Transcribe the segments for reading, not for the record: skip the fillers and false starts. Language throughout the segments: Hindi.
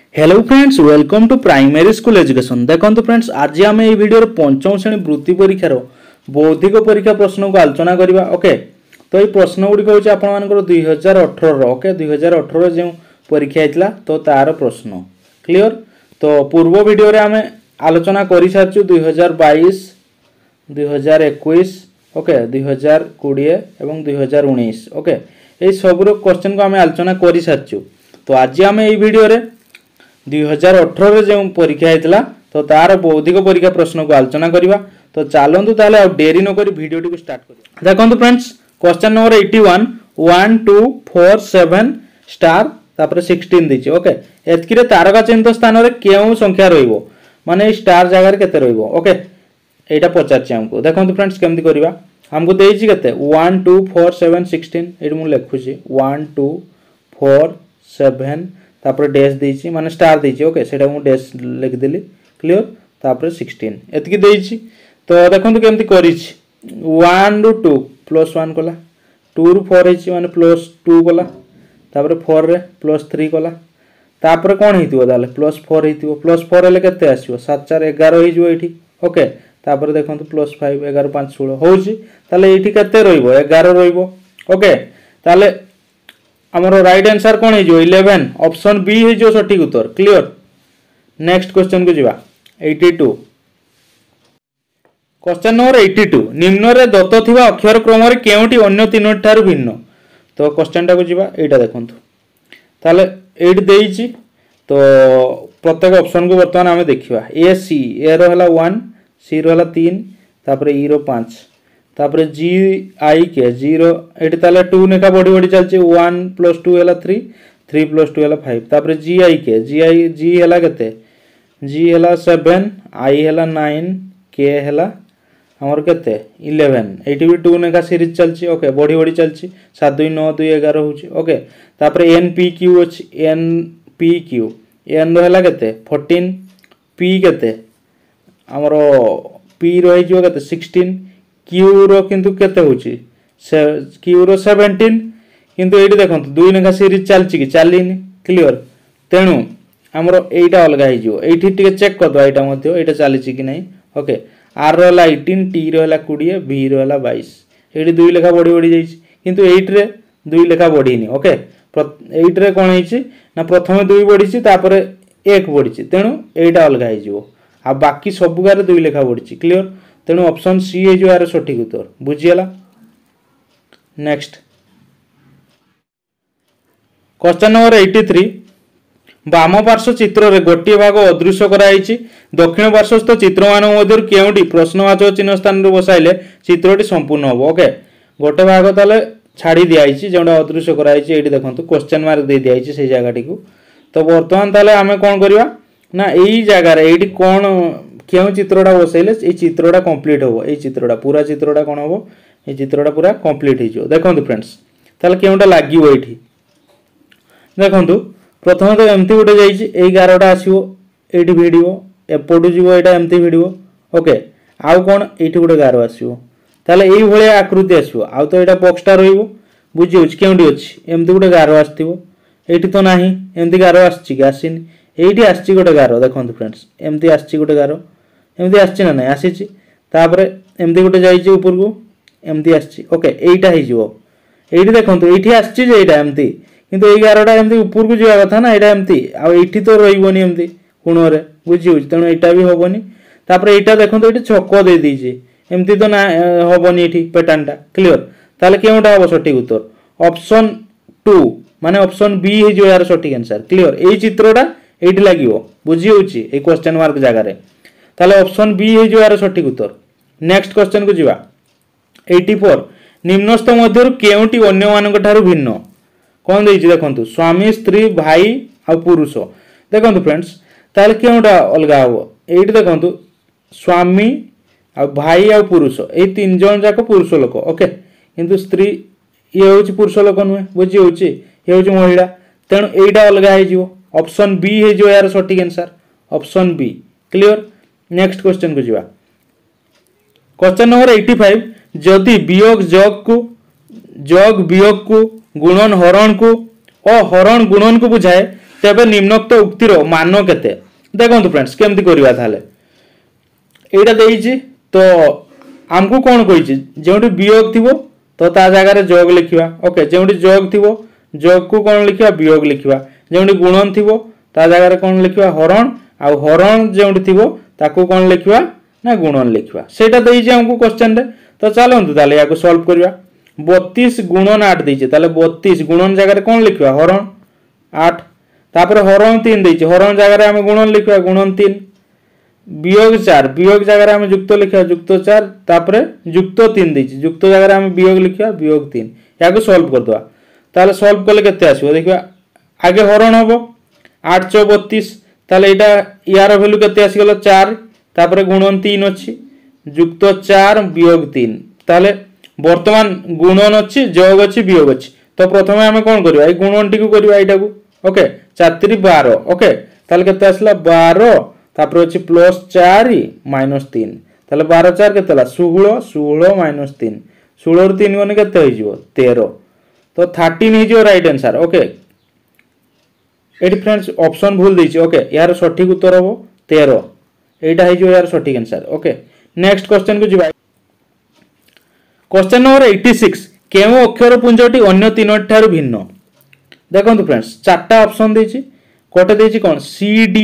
Hello friends, welcome to primary school education. देखो फ्रेंड्स, आज आम ये वीडियो पंचम श्रेणी वृत्ति परीक्षार बौद्धिक परीक्षा प्रश्न को आलोचना करवा। ओके, तो ये प्रश्न गुड़िक हूँ आप 2018 ओके 2018 जो परीक्षा होता तो तार प्रश्न क्लियर। तो पूर्व वीडियो रे आम आलोचना कर सारी 2022 2021 ओके 2020 और 2019 ओके ये सब क्वेश्चन को आम आलोचना कर सारी। तो आज आम ये वीडियो रे 2018 जो परीक्षा होता तो तार बौद्धिक परीक्षा प्रश्न को आलोचना करवा। तो चलतु ताले डेरी नक वीडियो टी स्टार्ट कर। देखो फ्रेंड्स, क्वेश्चन नंबर 81 1 2 4 7 स्टार तापर 16 देछि। ओके, एतकी तारका चिन्हित स्थान रे केउ संख्या रहइबो माने स्टार जगह रे केते रहइबो। ओके, एटा पचारछि हमको। देखो फ्रेंड्स केमति करबा, हमको देछि केते 1 2 4 7 16 एटा मु लिखुछि 1 2 4 7 तापर डैश देछि माने स्टार देछि। ओके, सेटा मु डैश लिख देली क्लियर। तापर 16 एतकी देछि। तो देखंतु केमति करिछि 1 रु 2 प्लस 1 कला 2 रु 4 हेछि माने प्लस 2 कला तापर 4 रे प्लस 3 कला तापर कोन हेतिबो दाले प्लस 4 हेतिबो। प्लस 4 हेले केते आसीबो 7 4 11 हेजिबो एठी। ओके, तापर देखंतु प्लस 5 11 5 16 होछि ताले एठी केते रहइबो 11 रहइबो। ओके, ताले हमरो राइट आंसर कोन हेजिबो 11 ऑप्शन बी हेजिबो सटीक उत्तर क्लियर। नेक्स्ट क्वेश्चन को जिबा 82। क्वेश्चन नंबर 82 निम्न रे दत्त थिबा अक्षर क्रम रे केउटी अन्य तीनोटी ठारू भिन्न। तो क्वेश्चन टा को जिबा एटा देखंतु ताले एट देइछि। तो प्रत्येक ऑप्शन को वर्तमान हमें देखिबा ए सी ए रो हला 1 सी रो हला 3 तापर ई रो 5 तापर जी आई के 0 एटी ताले 2 नेका बड़ी बड़ी चलछि 1 + 2 हला 3 3 + 2 हला 5 तापर जी आई के जी हला केते जी हला 7 आई हला 9 के हला हमर केते 11 एटी भी 2 नेका सीरीज चलछि। ओके, बड़ी बड़ी चलछि 7 2 9 2 11 होछि। ओके, तापर एन पी क्यू अछि एन पी क्यू एन रो हला केते 14 पी केते हमरो पी रो हिजो केते 16 क्यू रो किंतु केते होछि क्यू रो 17 किंतु एटी देखंतु 2 नेका सीरीज चलछि कि चलिनी क्लियर। तेनु हमरो एटा अलगा हिजो एठी टिके चेक कर दो एटा मध्ये एटा चलिछि कि नै। ओके, आर रो हला 18 टी रो हला 20 बी रो हला 22 एठी 2 लेखा बड़ी बड़ी जाइछि किंतु 8 रे 2 लेखा बढ़ीनी। ओके, 8 रे कोन हिछि ना प्रथमे 2 बढ़िछि तापर 1 बढ़िछि तेनु एटा अलगा हिजो आ बाकी सब गारे 2 लेखा बढ़िछि क्लियर। तेनु ऑप्शन सी हे जो यार सटीक उत्तर बुझियला। नेक्स्ट क्वेश्चन नंबर 83 वाम पार्श्व चित्र रे गोटे भाग अदृश्य कराइछि दक्षिण पार्श्वस्थ चित्र मान मध्यरु केउटी प्रश्नवाचक चिन्ह स्थान रे बसाइले चित्रटी संपूर्ण होबो। ओके, गोटे भाग ताले छाड़ी दियाइछि जेंडा अदृश्य कराइछि एठी देखंतु क्वेश्चन मार्क दे दियाइछि से जगह को। तो वर्तमान ताले हमें कोन करबा ना एई जगह रे एठी कोन केउ चित्रटा बसाइले ए चित्रटा कंप्लीट होबो। ए चित्रटा पूरा चित्रटा कोन होबो ए चित्रटा पूरा कंप्लीट हिजो। देखंतु फ्रेंड्स ताले केउटा लागिवो एठी देखंतु प्रथम तो एमती गोटे जाइछि एई गारोटा आसीबो एठी भिडियो एपटू जीवो एटा एमती भिडियो। ओके, आउ कोन एठी गोटे गारो आसीबो ताले एई भळे आकृति आसीबो आउ तो एटा बॉक्सटा रहइबो बुझि होछि केउडी अछि एमती गोटे गारो आस्तिबो एठी तो नाही एमती गारो आछि कि आसीनी एठी आछि गोटे गारो। देखंतु फ्रेंड्स एमती आछि गोटे गारो एमती आछि ना नाही आसीछि तापर एमती गोटे जाइछि ऊपर को एमती आछि। ओके, एईटा हिजिवो एठी देखंतु एठी आछि जे एटा एमती किंतु एई गारोटा एमती ऊपर को जिवा कथा ना एटा एमती आ एठी तो रहिबोनी एमती कोण रे बुझि होछि तेनु एटा भी होबोनी। तापर एटा देखंतु एठी छक दे दिछि एमती तो ना होबोनी एठी पैटर्नटा क्लियर। ताले केउटा होबो सटीक उत्तर ऑप्शन 2 माने ऑप्शन बी हे जो यार सटीक आंसर क्लियर। एई चित्रटा एठी लागिवो बुझि होछि ए क्वेश्चन मार्क जगह रे ताले ऑप्शन बी हे जो यार सटीक उत्तर। नेक्स्ट क्वेश्चन को जिवा 84 निम्नस्थ मध्यरु केउटी अन्य मानक ठारू भिन्न कोन देछि देखंतु स्वामी स्त्री भाई आ पुरुष। देखंतु फ्रेंड्स ताले केउटा अलगा हो एठी देखंतु स्वामी आ भाई आ पुरुष ए तीन जन जाक पुरुष लोक। ओके, किंतु स्त्री ये होछि पुरुष लोक नुहे बुझि होछि ये होछि महिला तेनु एटा अलगा हे जिवो ऑप्शन बी हे जो यार सटीक answer option B clear. Next question को जिवा क्वेश्चन नंबर 85 जदि वियोग जग वियोग को गुणन हरण को और हरण गुणन को बुझाए तेबे निम्नोक्त उक्तिर मान केते देखंतु फ्रेंड्स केमती करबा थाले एटा देइछि तो आमको कोन कहिछि जेउटी वियोग थिबो तो ता जगह रे जोग लिखिबा ओके जेउटी जोग थिबो जोग को कोन लिखिबा वियोग लिखिबा जेउटी गुणन थिबो ता जगह रे कोन लिखिबा हरण आ हरण जेउटी थिबो ताको कोन लिखिबा ना गुणन लिखिबा सेटा देइछि हमको क्वेश्चन रे तो चलंतु ताले याको सॉल्व करबा 32 गुणन 8 देइछि ताले 32 गुणन जगह रे कोन लिखिबा हरण 8 तापर हरण 3 देइछि हरण जगह रे हम गुणन लिखिबा गुणन 3 वियोग 4 वियोग जगह रे हम युक्त लिखिबा युक्त 4 तापर युक्त 3 देइछि युक्त जगह रे हम वियोग लिखिबा वियोग 3 याको सॉल्व कर दवा ताले सॉल्व करले केते आसीबो देखिबा आगे हरण हबो 8 * 32 ताले एटा यार वैल्यू केते आसी गेलो 4 तापर गुणन 3 अछि युक्त 4 वियोग 3 ताले वर्तमान गुणन अछि जोग अछि वियोग अछि तो प्रथमे हम कोन करबा ए गुणन टी को करबा एटा को ओके 4 3 12 ओके ताले केते आसला 12 तापर अछि +4 -3 ताले 12 4 केते ला 16 16 - 3 16 रो 3 गने केते होई जिवो 13 तो 13 ही जो राइट आंसर ओके एडी फ्रेंड्स ऑप्शन भूल देछि ओके यार सठिक उत्तर हो 13 एटा है जो यार सठिक आंसर ओके नेक्स्ट क्वेश्चन को जिबा क्वेश्चन नंबर 86 केउ अक्षर पुंजटी अन्य तीनोटी ठारू भिन्न देखंतु फ्रेंड्स चारटा ऑप्शन देछि कोटे देछि कोन सी डी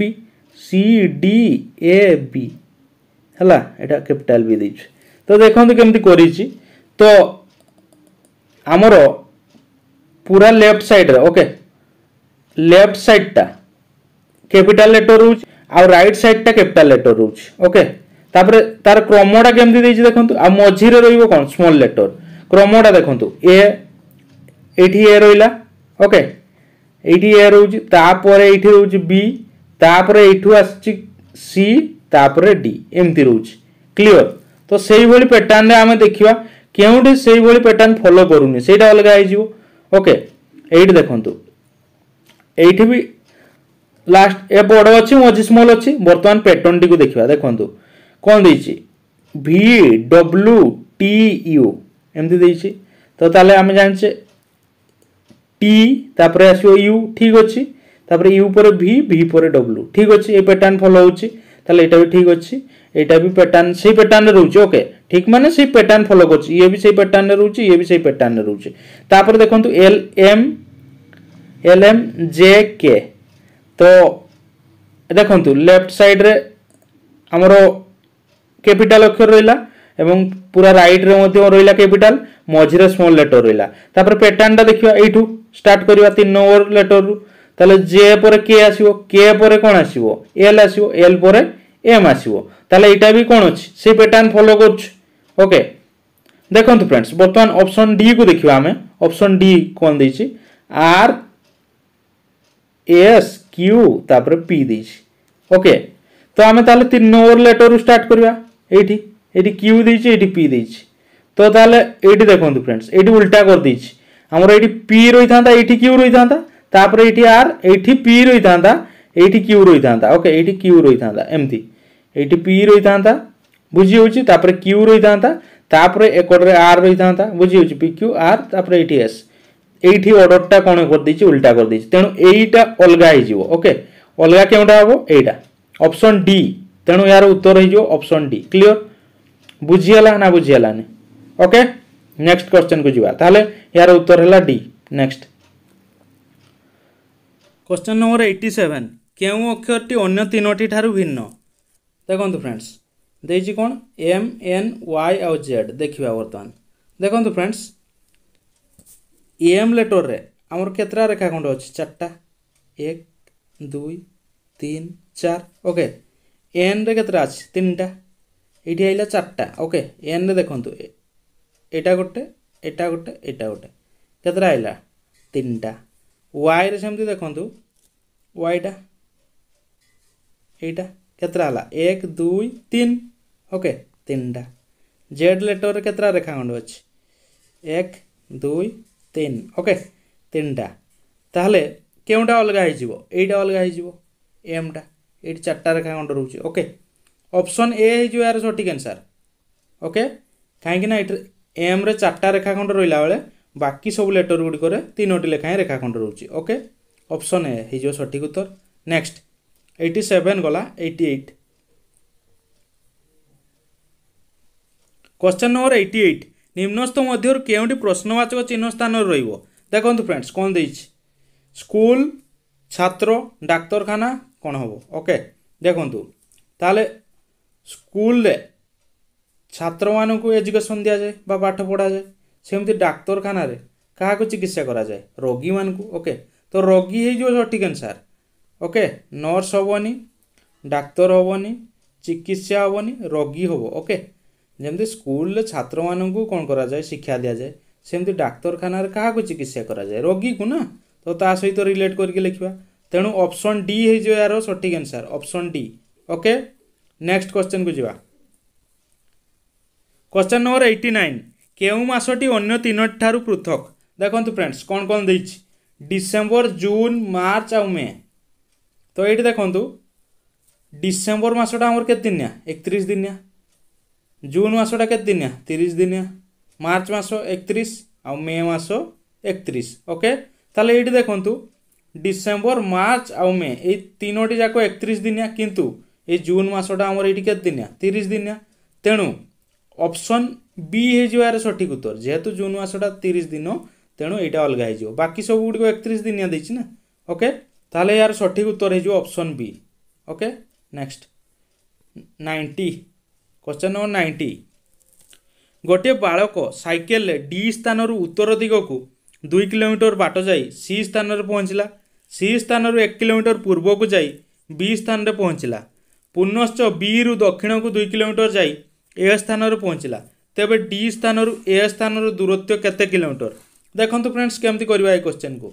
ए बी हला एटा कैपिटल बी देछि तो देखंतु केमती करिछि तो हमरो पूरा लेफ्ट साइड रे ओके लेफ्ट साइड टा कैपिटल लेटर रहउछि आ राइट साइड टा कैपिटल लेटर रहउछि ओके तापर तार क्रमटा केमती देछि देखंतु आ मझी रे रहइबो कोन स्मॉल लेटर क्रमटा देखंतु ए एठी ए रहिला ओके एठी ए रहउछि तापर एठी रहउछि बी तापर एठू आछि सी तापर डी एमती रहउछि क्लियर तो सेही भली पैटर्न रे हमें देखिबा केउठी सेही भली पैटर्न फॉलो करूनी सेटा अलगा आइ जिवो ओके एठी देखंतु एठी भी लास्ट ए बड़ अछि मझी स्मॉल अछि वर्तमान पैटर्न टी को देखिबा देखंतु कोन देछि V W T U एमती देछि तो ताले हम जानछे T तापर आसीओ U ठीक अछि तापर U पर V पर W ठीक अछि ए पैटर्न फॉलो होछि ताले एटा भी ठीक अछि एटा भी पैटर्न से पैटर्न रे रहउछि ओके ठीक माने से पैटर्न फॉलो करछि ये भी से पैटर्न रे रहउछि ये भी से पैटर्न रे रहउछि तापर देखंतु L M J K तो देखंतु लेफ्ट साइड रे हमरो कैपिटल अक्षर रहिला एवं पूरा राइट रे मध्ये रहिला कैपिटल मझी रे स्मॉल लेटर रहिला तापर पैटर्न टा देखिबा एठू स्टार्ट करबा 3 नंबर लेटर रु ताले जे पर के आसीबो के पर कोन आसीबो एल आसीबो एल पर एम आसीबो ताले एटा भी कोन अछि से पैटर्न फॉलो करछ ओके देखंतु फ्रेंड्स वर्तमान ऑप्शन डी को देखिबा हमें ऑप्शन डी कोन दैछि आर एस क्यू तापर पी दैछि ओके तो हमें ताले 3 नंबर लेटर स्टार्ट करबा एठी एठी क्यू दैछि एठी पी दैछि तो ताले एठी देखंतु फ्रेंड्स एठी उल्टा कर दैछि हमर एठी पी रहि थांता एठी क्यू रहि थांता तापर एठी आर एठी पी रहि थांता एठी क्यू रहि थांता ओके एठी क्यू रहि थांता एम्ति एठी पी रहि थांता बुझी होछि तापर क्यू रहि थांता तापर एकड रे आर रहि थांता बुझी होछि पी क्यू आर तापर एठी एस एठी ऑर्डर टा कोन कर दैछि उल्टा कर दैछि तेनु एईटा अलगा हि जिवो ओके अलगा केउटा हबो एईटा ऑप्शन डी तेनु यार उत्तर हि जो ऑप्शन डी क्लियर बुझियला ना बुझियलानी ओके नेक्स्ट क्वेश्चन को जिवा ताले यार उत्तर हला डी नेक्स्ट क्वेश्चन नंबर 87 केउ अक्षरटी अन्य तीनोटी ठारू भिन्न देखंतु फ्रेंड्स देछि कोन एम एन वाई और जेड देखिबा वर्तमान देखंतु फ्रेंड्स एम लेटर रे हमर केतरा रेखाखंड अछि चारटा 1 2 3 4 ओके एन रे केतरा अछि तीनटा एठी आइला चारटा ओके एन रे देखंतु एटा गोटे एटा गोटे एटा गोटे केतरा आइला तीनटा वाई रे सेमति देखंतु वाई टा एटा केतरा हला 1 2 3 ओके तीनटा जेड लेटर रे केतरा रेखाखंड अछि 1 2 3 ओके तीनटा ताहले केउटा अलगा हि जिवो एटा अलगा हि जिवो एम टा एटी चारटा रेखाखंड रहउछि ओके ऑप्शन ए हि जो यार सठिक आंसर ओके काहे कि ना एम रे चारटा रेखाखंड रहिला बेले बाकी सब लेटर गुडी करे तीनोटी लेखाय रेखाखंड रहउछि ओके ऑप्शन ए हो सठिक उत्तर। नेक्स्ट 87 गला 88। क्वेश्चन नंबर 88 निम्नस्थ मध्य केउंटी प्रश्नवाचक चिन्ह स्थान रहिबो। देखंतु फ्रेंड्स कोन देइछि स्कूल छात्र डाक्तरखाना कौन हम ओके देखु ताले स्कूल रे छात्र मानक एजुकेशन दि जाए बा पाठ पढ़ा जाए सेमती डाक्तरखाना रे क्या चिकित्सा करा जाए रोगी मान को ओके तो रोगी हो सठिक आंसर ओके नर्स हेनी डाक्तर हेनी चिकित्सा हेनी रोगी हम ओके जमती स्कूल रे छात्र मानक कौन करा जाए शिक्षा दि जाए सेमती डाक्तरखाना रे क्या चिकित्सा करा जाए रोगी को ना तो ता सहित रिलेट करके लिखा तेणु ऑप्शन डी हो यार सठिक answer option D okay. Next question को जीवा क्वेश्चन नंबर 89 केउ मासटी अन्य तीन ठारू पृथक। देखंतु फ्रेंड्स कौन कौन देछि डिसेम्बर जून मार्च आ मे तो ये देखंतु डिसेम्बर मासटा हमर केते दिनिया 31 दिनिया जून मासटा केते दिनिया 30 दिनिया मार्च मास 31 आ मे मास 31 ओके ताले ये देखंतु डिसेम्बर मार्च आ मे ये तीनोटी जाक 31 दिनिया किंतु ये जून मासटा हमर ये केते दिनिया 30 दिनिया तेणु ऑप्शन बी हो यार सठिक उत्तर जेहेतु जून मासटा 30 दिन तेणु यहाँ अलग हो बाकी सब गुड़ 31 दिनिया देछि ना ओके ताले यार सठिक उत्तर हो option B okay. Next 90 question number 90 गोटे बालक साइकेल डी स्थान उत्तर दिग को 2 किलोमीटर बाट जाई सी स्थान रे पहुँचला सी स्थान रू 1 किलोमीटर पूर्व को जाई बी स्थान रे पहुँचला पुनश्च बी रु दक्षिण को 2 किलोमीटर जाई ए स्थान रे पहुँचला तेबे डी स्थान रू ए स्थान रू दूरत्व केते किलोमीटर। देखंतु फ्रेंड्स केमती करबा ए क्वेश्चन को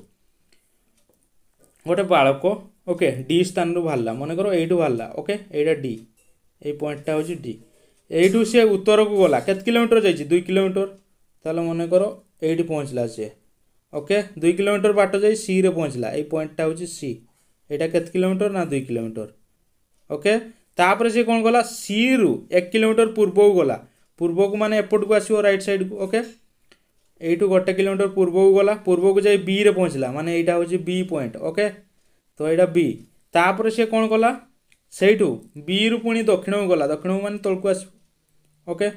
गोटे बालक ओके डी स्थान रू बाहरला मन करो एठू बाहरला ओके एटा डी ए पॉइंटटा होची डी एठू से उत्तर को गला केते किलोमीटर जाई 2 किलोमीटर ताले मन करो एठी पहुँचला से ओके 2 किलोमीटर बाट जाई सी रे पहुँचला ए पॉइंटटा होची सी एटा केते किलोमीटर ना 2 किलोमीटर ओके तापर से कौन गला सी रु 1 किलोमीटर पूर्व को गला पूर्व को माने एपट को आसीबो राइट साइड को ओके एठू 1 किलोमीटर पूर्व को गला पूर्व को जाई बी रे पहुँचला माने एटा होची बी पॉइंट ओके तो एटा बी तापर से कौन गला सेठू बी रु पुणी दक्षिण को गला दक्षिण को माने तळ को आसीबो ओके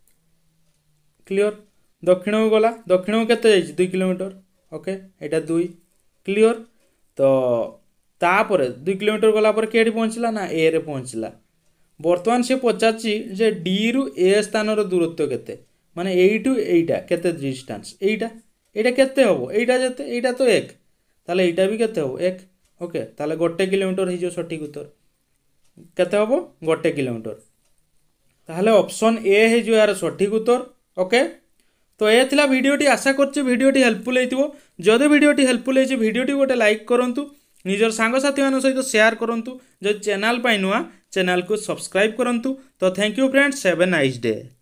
क्लियर दक्षिण को गला दक्षिण को केते जाई 2 किलोमीटर ओके एटा 2 क्लियर तो तापर 2 किलोमीटर गला पर केडी पहुँचला ना ए रे पहुँचला बर्तमान से पचाची जे डी रु ए स्थान रो दूरत्व केते माने एइटू एइटा केते डिस्टेंस एइटा एइटा केते होबो एइटा जते एइटा तो 1 ताले एइटा भी केते होबो 1 ओके ताले 1 किलोमीटर हिजो सठिक उत्तर केते होबो 1 किलोमीटर ताले ऑप्शन ए हे जो यार सठिक उत्तर ओके। तो ये थिला वीडियोटी आशा करछि वीडियोटी हेल्पफुल हेतिबो जदि वीडियोटी हेल्पफुल हेछि वीडियोटी गोटे लाइक करंतु निजर सांगसाथी मान सहित शेयर करंतु जो चैनल पाई नुआ चैनल को सब्सक्राइब करंतु। तो thank you friends have a nice day.